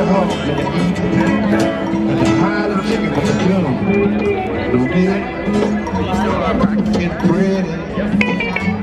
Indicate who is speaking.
Speaker 1: hog that they eat. That's a pile of chicken with the gum. Don't get it? It's bread.